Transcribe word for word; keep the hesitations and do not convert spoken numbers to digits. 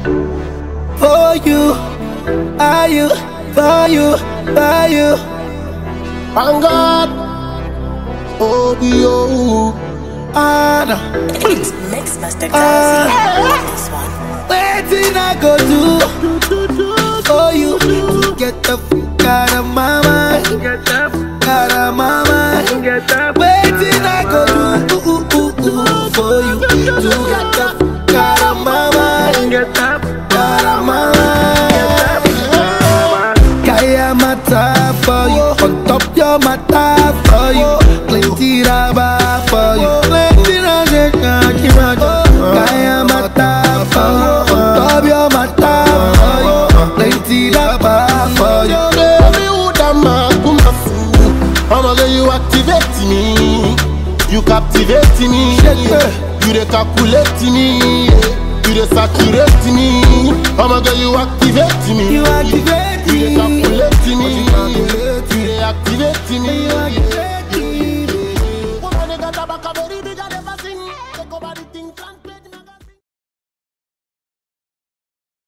For you, are you, for you, for you. Thank God. Oh, you. Anna. Mix Master Gazi on this one. Waiting I go do for you to get the fuck out of my mind. Out of my mind. Waiting I go do ooh, ooh, ooh, ooh, for you to get the fuck out of my mind. Out of my mind. Kaya mata for you, on top your mata for you, plenty raba for you, plenty raba Kaya mata for you, on top your mata for you, plenty raba for you. Baby, who da ma kuma fu? I'ma get you activate me, you captivate me, you dey calculate me, you dey saturate me. I'ma get you activate me, You activate you dey me, calculate me, you dey activate me. you activate me. Woman, they got a back a very